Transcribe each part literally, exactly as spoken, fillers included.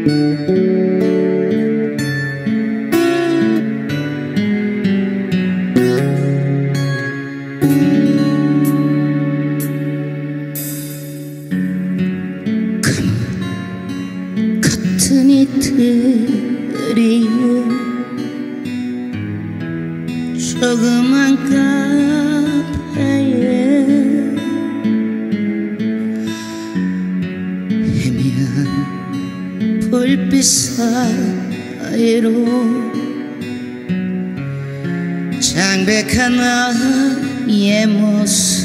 같은 이틀이요 조그만 카페에 희미한 불빛 사이로 창백한 나의 모습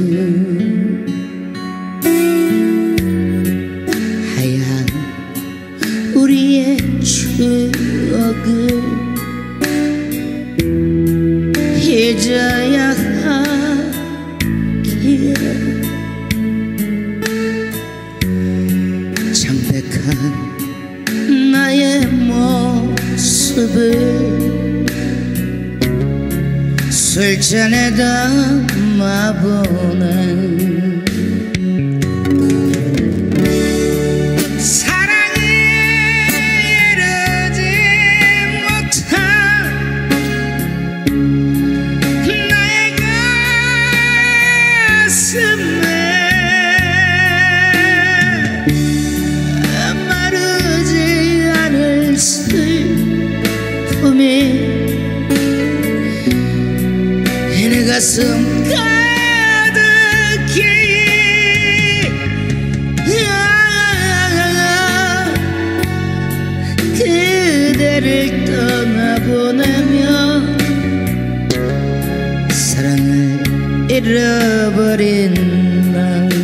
우리의 추억을 잊어야 하기에 창백한 나의 모습을 술잔에 담아보네. 내 가슴 가득히 그대를 떠나보내며 사랑을 잃어버린 날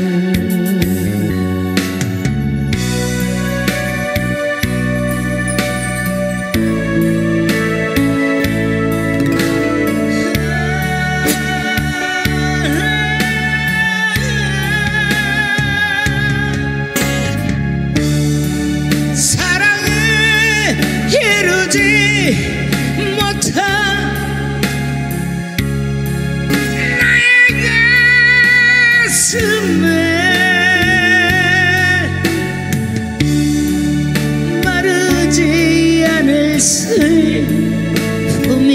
이루지 못한 나의 가슴에 마르지 않을 슬픔이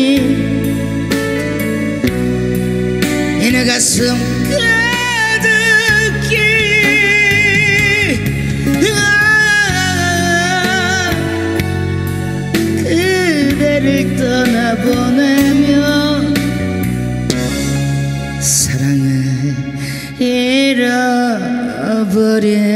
내 가슴 가득히 그대를 떠나보내며 사랑을 잃어버린